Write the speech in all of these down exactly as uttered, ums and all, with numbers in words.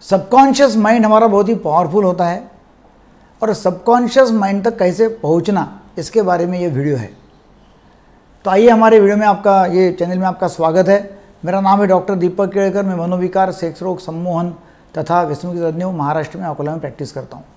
Subconscious mind हमारा बहुत ही powerful होता है और सबकॉन्शियस माइंड तक कैसे पहुंचना, इसके बारे में ये वीडियो है। तो आइए हमारे वीडियो में आपका, ये चैनल में आपका स्वागत है। मेरा नाम है डॉक्टर दीपक केड़कर। मैं मनोविकार, सेक्स रोग, सम्मोहन तथा व्यसनों की तज्ञ महाराष्ट्र में अकोला में प्रैक्टिस करता हूँ।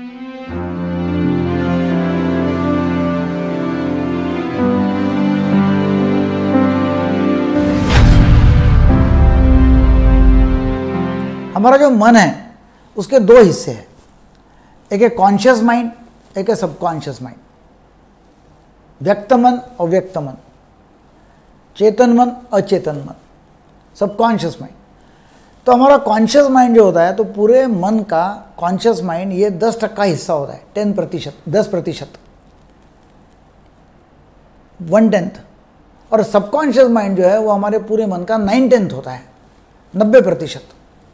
हमारा जो मन है उसके दो हिस्से हैं, एक है कॉन्शियस माइंड, एक है सबकॉन्शियस माइंड। व्यक्त मन, अव्यक्त मन, चेतन मन, अचेतन मन, सबकॉन्शियस माइंड। तो हमारा कॉन्शियस माइंड जो होता है, तो पूरे मन का कॉन्शियस माइंड ये दस टक्का हिस्सा होता है, टेन प्रतिशत, दस प्रतिशत, वन टेंथ। और सबकॉन्शियस माइंड जो है वो हमारे पूरे मन का नाइन टेंथ होता है, नब्बे प्रतिशत।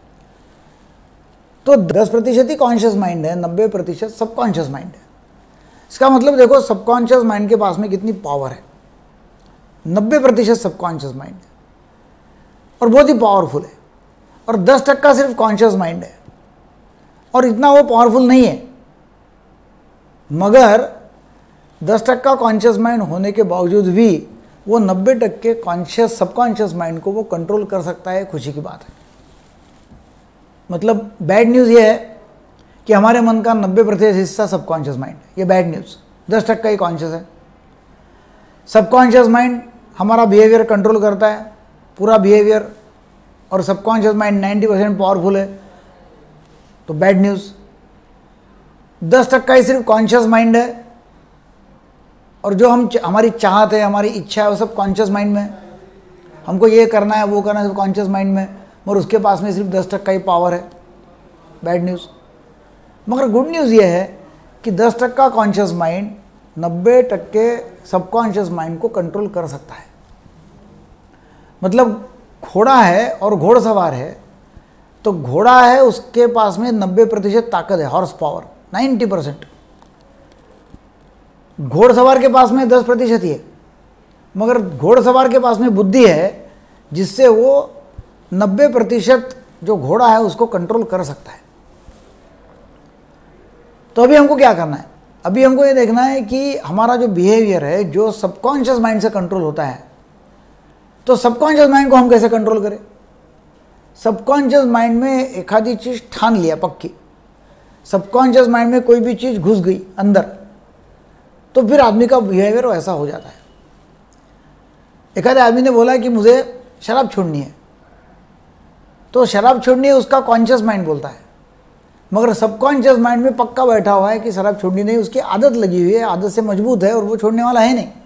तो दस प्रतिशत ही कॉन्शियस माइंड है, नब्बे प्रतिशत सबकॉन्शियस माइंड है। इसका मतलब देखो सबकॉन्शियस माइंड के पास में कितनी पावर है। नब्बे प्रतिशत सबकॉन्शियस माइंड है और बहुत ही पावरफुल है, और दस टक्का सिर्फ कॉन्शियस माइंड है और इतना वो पावरफुल नहीं है। मगर दस टक्का कॉन्शियस माइंड होने के बावजूद भी वो नब्बे टक्के कॉन्शियस सबकॉन्शियस माइंड को वो कंट्रोल कर सकता है। खुशी की बात है। मतलब बैड न्यूज़ ये है कि हमारे मन का नब्बे प्रतिशत हिस्सा सबकॉन्शियस माइंड है। ये बैड न्यूज़। दस टक्का ही कॉन्शियस है। सबकॉन्शियस माइंड हमारा बिहेवियर कंट्रोल करता है, पूरा बिहेवियर, और subconscious mind ninety percent powerful है। तो बैड न्यूज़। दस टक्का ही सिर्फ कॉन्शियस माइंड है, और जो हम हमारी चाहत है, हमारी इच्छा है, वो सब कॉन्शियस माइंड में है। हमको ये करना है, वो करना है, सब कॉन्शियस माइंड में, मगर उसके पास में सिर्फ दस टक्का ही पावर है। Bad news. मगर गुड न्यूज़ ये है कि दस टक्का कॉन्शियस माइंड नब्बे टक्के सबकॉन्शियस माइंड को कंट्रोल कर सकता है। मतलब घोड़ा है और घोड़सवार है, तो घोड़ा है उसके पास में नब्बे प्रतिशत ताकत है, हॉर्स पावर नाइन्टी परसेंट। घोड़सवार के पास में दस प्रतिशत ही है, मगर घोड़सवार के पास में बुद्धि है जिससे वो नब्बे प्रतिशत जो घोड़ा है उसको कंट्रोल कर सकता है। तो अभी हमको क्या करना है? अभी हमको ये देखना है कि हमारा जो बिहेवियर है जो सबकॉन्शियस माइंड से कंट्रोल होता है, तो सबकॉन्शियस माइंड को हम कैसे कंट्रोल करें। सबकॉन्शियस माइंड में एक आधी चीज़ ठान लिया पक्की, सबकॉन्शियस माइंड में कोई भी चीज़ घुस गई अंदर, तो फिर आदमी का बिहेवियर वैसा हो जाता है। एक आधे आदमी ने बोला कि मुझे शराब छोड़नी है, तो शराब छोड़नी है उसका कॉन्शियस माइंड बोलता है, मगर सबकॉन्शियस माइंड में पक्का बैठा हुआ है कि शराब छोड़नी नहीं, उसकी आदत लगी हुई है, आदत से मजबूत है और वो छोड़ने वाला है नहीं।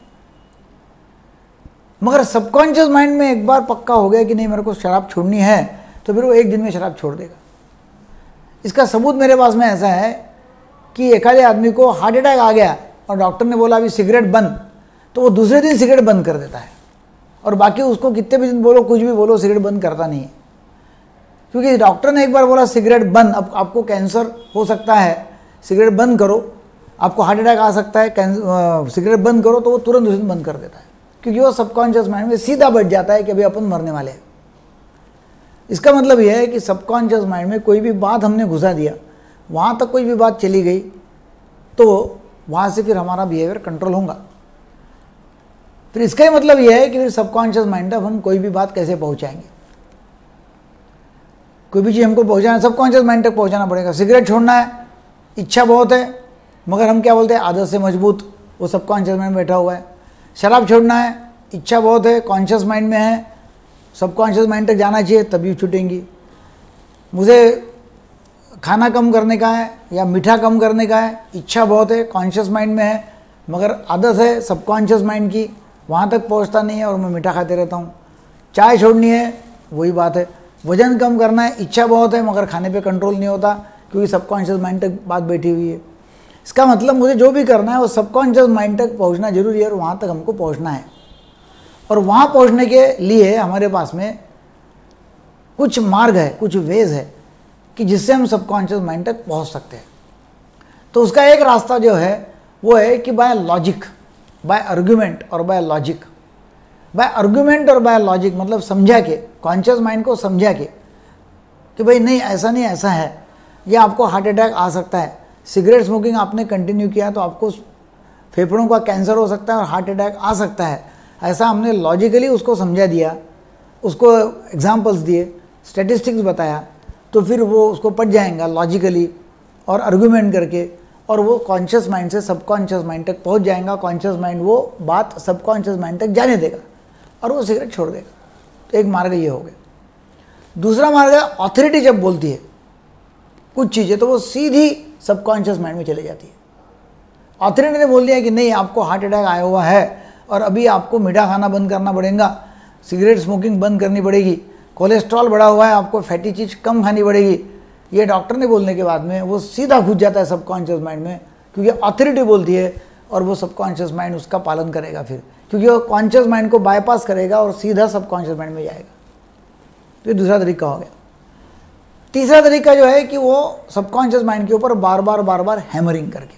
मगर सबकॉन्शियस माइंड में एक बार पक्का हो गया कि नहीं मेरे को शराब छोड़नी है, तो फिर वो एक दिन में शराब छोड़ देगा। इसका सबूत मेरे पास में ऐसा है कि एक आधे आदमी को हार्ट अटैक आ गया और डॉक्टर ने बोला अभी सिगरेट बंद, तो वो दूसरे दिन सिगरेट बंद कर देता है, और बाकी उसको कितने भी दिन बोलो, कुछ भी बोलो, सिगरेट बंद करता नहीं है। क्योंकि डॉक्टर ने एक बार बोला सिगरेट बंद, अब आपको कैंसर हो सकता है, सिगरेट बंद करो, आपको हार्ट अटैक आ सकता है, सिगरेट बंद करो, तो वो तुरंत उस दिन बंद कर देता है, क्योंकि वो सबकॉन्शियस माइंड में सीधा बैठ जाता है कि अभी अपन मरने वाले हैं। इसका मतलब यह है कि सबकॉन्शियस माइंड में कोई भी बात हमने घुसा दिया, वहाँ तक कोई भी बात चली गई, तो वहाँ से फिर हमारा बिहेवियर कंट्रोल होगा। फिर इसका ही मतलब यह है कि फिर सबकॉन्शियस माइंड तक हम कोई भी बात कैसे पहुँचाएंगे। कोई भी चीज़ हमको पहुँचाना, सबकॉन्शियस माइंड तक पहुँचाना पड़ेगा। सिगरेट छोड़ना है, इच्छा बहुत है, मगर हम क्या बोलते हैं, आदत से मजबूत, वो सबकॉन्शियस माइंड में बैठा हुआ है। शराब छोड़ना है, इच्छा बहुत है, कॉन्शियस माइंड में है, सबकॉन्शियस माइंड तक जाना चाहिए तभी छूटेंगी। मुझे खाना कम करने का है या मीठा कम करने का है, इच्छा बहुत है, कॉन्शियस माइंड में है, मगर आदत है सबकॉन्शियस माइंड की, वहाँ तक पहुँचता नहीं है और मैं मीठा खाते रहता हूँ। चाय छोड़नी है, वही बात है। वजन कम करना है, इच्छा बहुत है, मगर खाने पे कंट्रोल नहीं होता, क्योंकि सबकॉन्शियस माइंड तक बात बैठी हुई है। इसका मतलब मुझे जो भी करना है वो सबकॉन्शियस माइंड तक पहुंचना जरूरी है, और वहाँ तक हमको पहुंचना है। और वहाँ पहुंचने के लिए हमारे पास में कुछ मार्ग है, कुछ वेज है कि जिससे हम सबकॉन्शियस माइंड तक पहुँच सकते हैं। तो उसका एक रास्ता जो है वो है कि बाय लॉजिक, बाय आर्गुमेंट और बाय लॉजिक। बाय आर्गुमेंट और बाय लॉजिक मतलब समझा के, कॉन्शियस माइंड को समझा के कि भाई नहीं ऐसा नहीं ऐसा है, या आपको हार्ट अटैक आ सकता है, सिगरेट स्मोकिंग आपने कंटिन्यू किया तो आपको फेफड़ों का कैंसर हो सकता है और हार्ट अटैक आ सकता है, ऐसा हमने लॉजिकली उसको समझा दिया, उसको एग्जाम्पल्स दिए, स्टेटिस्टिक्स बताया, तो फिर वो उसको पढ़ जाएगा लॉजिकली और आर्गूमेंट करके, और वो कॉन्शियस माइंड से सबकॉन्शियस माइंड तक पहुंच जाएगा। कॉन्शियस माइंड वो बात सबकॉन्शियस माइंड तक जाने देगा और वो सिगरेट छोड़ देगा। तो एक मार्ग ये हो गया। दूसरा मार्ग है अथॉरिटी जब बोलती है कुछ चीज़ें तो वो सीधी सबकॉन्शियस माइंड में चली जाती है। अथॉरिटी ने बोल दिया कि नहीं आपको हार्ट अटैक आया हुआ है और अभी आपको मीठा खाना बंद करना पड़ेगा, सिगरेट स्मोकिंग बंद करनी पड़ेगी, कोलेस्ट्रॉल बढ़ा हुआ है आपको फैटी चीज़ कम खानी पड़ेगी, ये डॉक्टर ने बोलने के बाद में वो सीधा घुस जाता है सबकॉन्शियस माइंड में, क्योंकि अथॉरिटी बोलती है और वो सबकॉन्शियस माइंड उसका पालन करेगा फिर, क्योंकि वो कॉन्शियस माइंड को बाईपास करेगा और सीधा सबकॉन्शियस माइंड में जाएगा। तो ये दूसरा तरीका हो गया। तीसरा तरीका जो है कि वो सबकॉन्शियस माइंड के ऊपर बार बार बार बार हैमरिंग करके,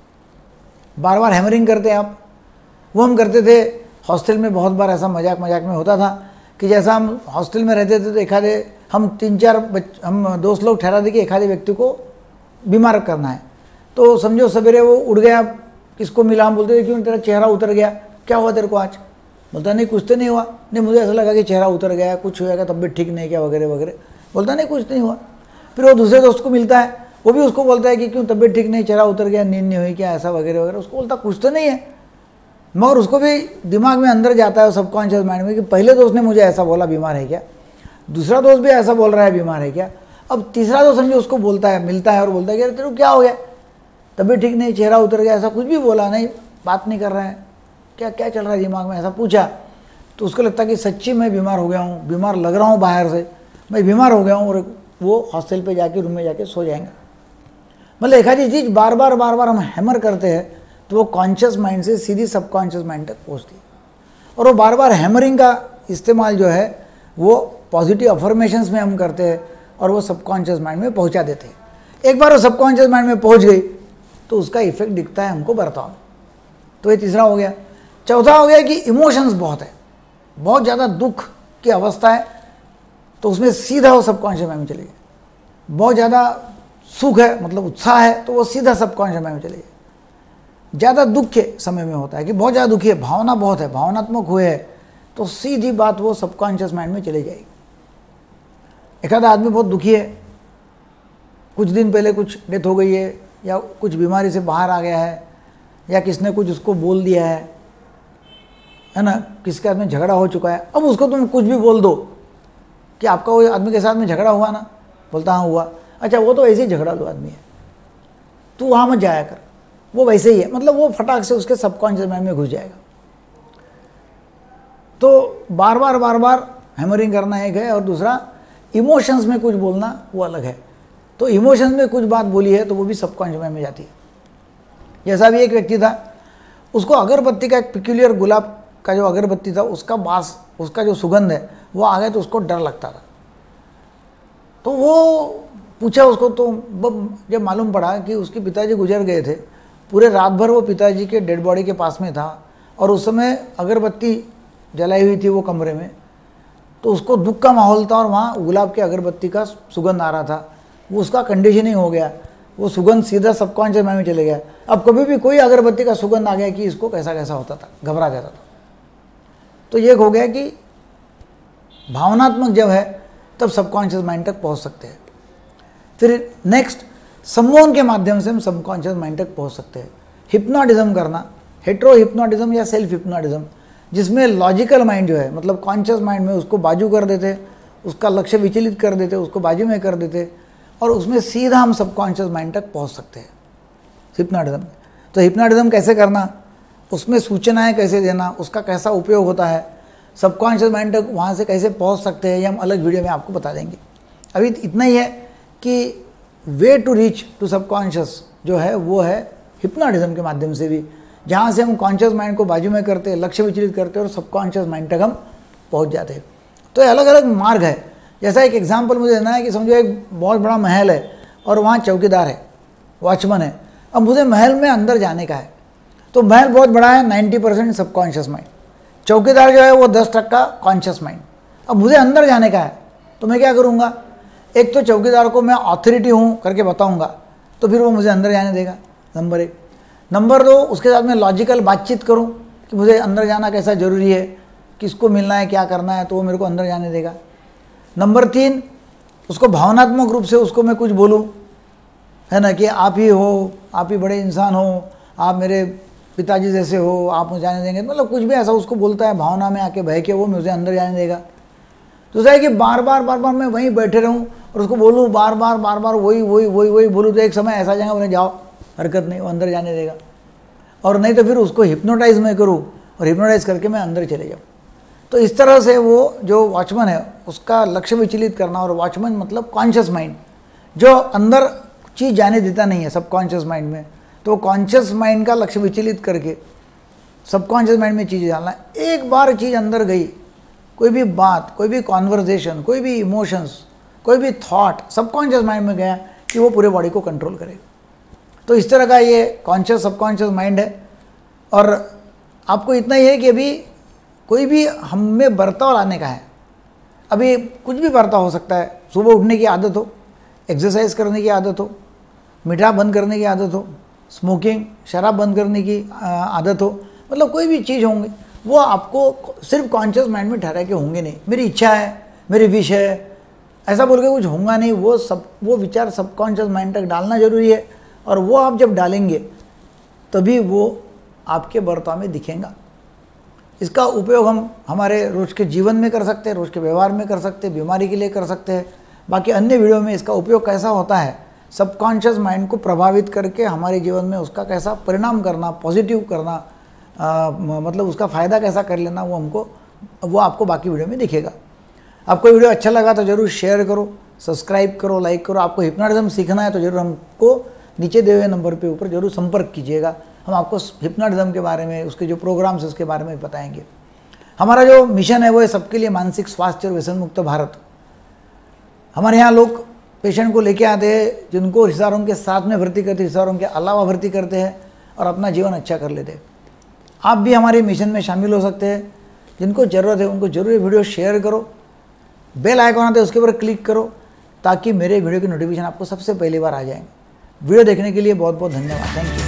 बार बार हैमरिंग करते हैं आप। वो हम करते थे हॉस्टल में, बहुत बार ऐसा मजाक मजाक में होता था कि जैसा हम हॉस्टल में रहते थे तो एक आधे हम तीन चार बच हम दोस्त लोग ठहरा दे कि एक आधे व्यक्ति को बीमार करना है, तो समझो सवेरे वो उड़ गया, किसको मिला, हम बोलते थे क्यों तेरा चेहरा उतर गया, क्या हुआ तेरे को आज? बोलता नहीं कुछ तो नहीं हुआ, नहीं मुझे ऐसा लगा कि चेहरा उतर गया, कुछ हुआ, तबीयत ठीक नहीं क्या वगैरह वगैरह। बोलता नहीं कुछ नहीं हुआ। फिर वो दूसरे दोस्त को मिलता है, वो भी उसको बोलता है कि क्यों तबीयत ठीक नहीं, चेहरा उतर गया, नींद नहीं हुई क्या, ऐसा वगैरह वगैरह। उसको बोलता कुछ तो नहीं है, मगर उसको भी दिमाग में अंदर जाता है सबकॉन्शियस माइंड में कि पहले दोस्त ने मुझे ऐसा बोला बीमार है क्या, दूसरा दोस्त भी ऐसा बोल रहा है बीमार है क्या, अब तीसरा दोस्त समझो उसको बोलता है, मिलता है और बोलता है कि अरे तेरे को क्या हो गया, तबीयत ठीक नहीं, चेहरा उतर गया, ऐसा कुछ भी बोला नहीं, बात नहीं कर रहा है, क्या क्या चल रहा है दिमाग में, ऐसा पूछा तो उसको लगता है कि सच्ची मैं बीमार हो गया हूँ, बीमार लग रहा हूँ बाहर से, मैं बीमार हो गया हूँ, और वो हॉस्टल पे जाके रूम में जाके सो जाएंगे। मतलब एक आधी चीज़ बार बार बार बार हम हैमर करते हैं तो वो कॉन्शियस माइंड से सीधी सबकॉन्शियस माइंड तक पहुँचती है। और वो बार बार हैमरिंग का इस्तेमाल जो है वो पॉजिटिव अफर्मेशंस में हम करते हैं और वो सबकॉन्शियस माइंड में पहुँचा देते हैं। एक बार वो सबकॉन्शियस माइंड में पहुँच गई तो उसका इफेक्ट दिखता है हमको बर्ताव में। तो ये तीसरा हो गया। चौथा हो गया कि इमोशंस बहुत है, बहुत ज़्यादा दुख की अवस्था है तो उसमें सीधा वो सबकॉन्शियस माइंड में चले गए। बहुत ज़्यादा सुख है मतलब उत्साह है तो वो सीधा सबकॉन्शियस माइंड में चले गए। ज़्यादा दुख के समय में होता है कि बहुत ज़्यादा दुखी है, भावना बहुत है, भावनात्मक हुए है तो सीधी बात वो सबकॉन्शियस माइंड में चली जाएगी। एक आधा आदमी बहुत दुखी है, कुछ दिन पहले कुछ डेथ हो गई है या कुछ बीमारी से बाहर आ गया है या किसने कुछ उसको बोल दिया है है ना, किसके साथ में झगड़ा हो चुका है। अब उसको तुम कुछ भी बोल दो कि आपका वो आदमी के साथ में झगड़ा हुआ ना, बोलता हाँ हुआ, अच्छा वो तो ऐसे ही झगड़ालू आदमी है, तू वहाँ मत जाया कर, वो वैसे ही है, मतलब वो फटाक से उसके सबकॉन्शियस माइंड में घुस जाएगा। तो बार बार बार बार हैमरिंग करना एक है और दूसरा इमोशंस में कुछ बोलना वो अलग है। तो इमोशंस में कुछ बात बोली है तो वो भी सबकॉन्शियस माइंड में जाती है। जैसा भी एक व्यक्ति था, उसको अगरबत्ती का एक पिक्यूलियर गुलाब का जो अगरबत्ती था उसका बास, उसका जो सुगंध है वो आ गया तो उसको डर लगता था। तो वो पूछा उसको, तो जब मालूम पड़ा कि उसके पिताजी गुजर गए थे, पूरे रात भर वो पिताजी के डेड बॉडी के पास में था और उस समय अगरबत्ती जलाई हुई थी वो कमरे में, तो उसको दुख का माहौल था और वहाँ गुलाब के अगरबत्ती का सुगंध आ रहा था। वो उसका कंडीशनिंग हो गया, वो सुगंध सीधा सबकॉन्शियस माइंड में चले गया। अब कभी भी कोई अगरबत्ती का सुगंध आ गया कि इसको कैसा कैसा होता था, घबरा जाता था। तो ये हो गया कि भावनात्मक जब है तब सबकॉन्शियस माइंड तक पहुंच सकते हैं। फिर नेक्स्ट सम्मोहन के माध्यम से हम सबकॉन्शियस माइंड तक पहुंच सकते हैं। हिप्नोटिज्म करना, हेट्रो हिप्नोटिज्म या सेल्फ हिप्नोटिज्म, जिसमें लॉजिकल माइंड जो है मतलब कॉन्शियस माइंड में उसको बाजू कर देते, उसका लक्ष्य विचलित कर देते, उसको बाजू में कर देते और उसमें सीधा हम सबकॉन्शियस माइंड तक पहुंच सकते हैं हिप्नोटिज्म। तो हिप्नोटिज्म कैसे करना, उसमें सूचनाएं कैसे देना, उसका कैसा उपयोग होता है, सबकॉन्शियस माइंड तक वहाँ से कैसे पहुँच सकते हैं, ये हम अलग वीडियो में आपको बता देंगे। अभी इतना ही है कि way to reach to subconscious जो है वो है हिप्नोटिज्म के माध्यम से भी, जहाँ से हम कॉन्शियस माइंड को बाजू में करते हैं, लक्ष्य विचलित करते हैं और सबकॉन्शियस माइंड तक हम पहुँच जाते हैं। तो ये अलग अलग मार्ग है। जैसा एक एग्जाम्पल मुझे देना है कि समझो एक बहुत बड़ा महल है और वहाँ चौकीदार है, वॉचमैन है। अब मुझे महल में अंदर जाने का है, तो महल बहुत बड़ा है, नाइन्टी परसेंट सबकॉन्शियस माइंड, चौकीदार जो है वो दस टक्का कॉन्शियस माइंड। अब मुझे अंदर जाने का है तो मैं क्या करूँगा, एक तो चौकीदार को मैं ऑथोरिटी हूँ करके बताऊँगा तो फिर वो मुझे अंदर जाने देगा, नंबर एक। नंबर दो, उसके साथ मैं लॉजिकल बातचीत करूँ कि मुझे अंदर जाना कैसा ज़रूरी है, किसको मिलना है, क्या करना है, तो वो मेरे को अंदर जाने देगा। नंबर तीन, उसको भावनात्मक रूप से उसको मैं कुछ बोलूँ, है ना, कि आप ही हो, आप ही बड़े इंसान हो, आप मेरे पिताजी जैसे हो, आप मुझे जाने देंगे, मतलब कुछ भी ऐसा उसको बोलता है भावना में आके बह के, वो मुझे अंदर जाने देगा। दूसरा है कि बार बार बार बार मैं वहीं बैठे रहूँ और उसको बोलूँ बार बार बार बार वही वही वही वही बोलूँ, तो एक समय ऐसा जाएगा बोले जाओ, हरकत नहीं, वो अंदर जाने देगा। और नहीं तो फिर उसको हिप्नोटाइज मैं करूँ और हिप्नोटाइज करके मैं अंदर चले जाऊँ। तो इस तरह से वो जो वॉचमैन है उसका लक्ष्य विचलित करना, और वॉचमैन मतलब कॉन्शियस माइंड जो अंदर चीज़ जाने देता नहीं है सबकॉन्शियस माइंड में, तो कॉन्शियस माइंड का लक्ष्य विचलित करके सबकॉन्शियस माइंड में चीज़ें डालना। एक बार चीज़ अंदर गई, कोई भी बात, कोई भी कॉन्वर्जेशन, कोई भी इमोशंस, कोई भी थॉट सबकॉन्शियस माइंड में गया कि वो पूरे बॉडी को कंट्रोल करेगा। तो इस तरह का ये कॉन्शियस सबकॉन्शियस माइंड है। और आपको इतना ही है कि अभी कोई भी हम में बर्ताव लाने का है, अभी कुछ भी बर्ताव हो सकता है। सुबह उठने की आदत हो, एक्सरसाइज करने की आदत हो, मीठा बंद करने की आदत हो, स्मोकिंग शराब बंद करने की आदत हो, मतलब कोई भी चीज़ होंगे वो आपको सिर्फ कॉन्शियस माइंड में ठहरा के होंगे नहीं। मेरी इच्छा है, मेरी विश है, ऐसा बोल के कुछ होगा नहीं। वो सब वो विचार सबकॉन्शियस माइंड तक डालना जरूरी है, और वो आप जब डालेंगे तभी वो आपके बर्ताव में दिखेगा। इसका उपयोग हम हमारे रोज़ के जीवन में कर सकते हैं, रोज़ के व्यवहार में कर सकते हैं, बीमारी के लिए कर सकते हैं। बाकी अन्य वीडियो में इसका उपयोग कैसा होता है, सबकॉन्शियस माइंड को प्रभावित करके हमारे जीवन में उसका कैसा परिणाम करना, पॉजिटिव करना, आ, मतलब उसका फ़ायदा कैसा कर लेना, वो हमको वो आपको बाकी वीडियो में दिखेगा। आपको वीडियो अच्छा लगा तो ज़रूर शेयर करो, सब्सक्राइब करो, लाइक करो। आपको हिप्नोटिज्म सीखना है तो ज़रूर हमको नीचे दिए हुए नंबर पे ऊपर ज़रूर संपर्क कीजिएगा। हम आपको हिप्नोटिज्म के बारे में, उसके जो प्रोग्राम्स है उसके बारे में बताएंगे। हमारा जो मिशन है वो है सबके लिए मानसिक स्वास्थ्य और व्यसन मुक्त भारत। हमारे यहाँ लोग पेशेंट को लेके आते हैं जिनको हिसारों के साथ में भर्ती करते हैं, हिसारों के अलावा भर्ती करते हैं और अपना जीवन अच्छा कर लेते हैं। आप भी हमारे मिशन में शामिल हो सकते हैं। जिनको ज़रूरत है उनको जरूर ये वीडियो शेयर करो, बेल आइकॉन आता है उसके ऊपर क्लिक करो ताकि मेरे वीडियो की नोटिफिकेशन आपको सबसे पहली बार आ जाएंगे। वीडियो देखने के लिए बहुत बहुत धन्यवाद। Thank you.